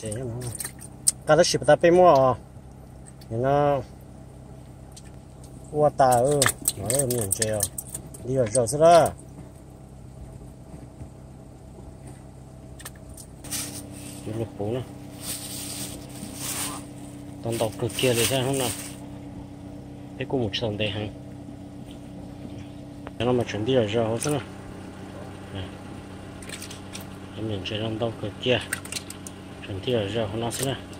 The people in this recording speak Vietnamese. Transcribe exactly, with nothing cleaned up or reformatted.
chế nó cả đó ship ta pe mua à thì nó qua ta ơ nó là miền chế à đi ở chỗ đó đi lục bún nữa toàn đọc cực kia thì sao không nào cái cô một sòng đây hả nó mà chuẩn đi ở chỗ thế nào miền chế đang đọc cực kia chuẩn đi ở chỗ nó thế nào